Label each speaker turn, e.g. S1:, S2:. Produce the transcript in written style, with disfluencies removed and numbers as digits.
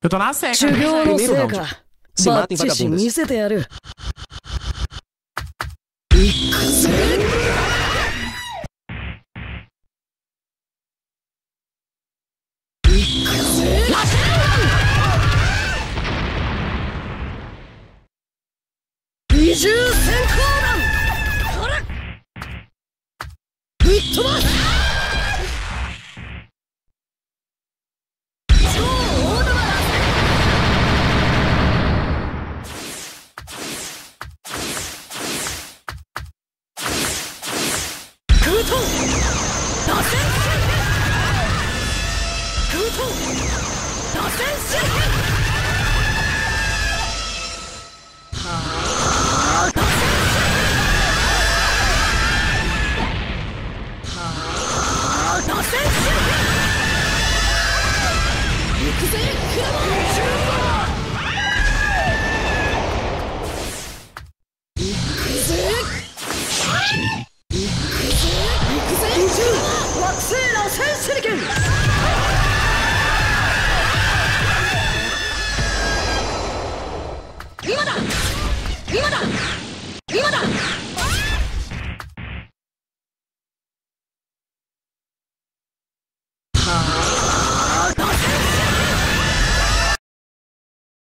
S1: Eu tô na seca.
S2: 修行の成果
S3: Se
S2: バッ
S3: matem
S2: チシ
S3: vagabundas.
S2: 見せてやる。いくぜ。いくぜ。二重閃光弾。ほら。ぶっ飛ばす。超大玉だ。空投打線空投打線支配はあ打線支配はあ打線支配行くぜクラモン行くぜ惑星螺旋手裏剣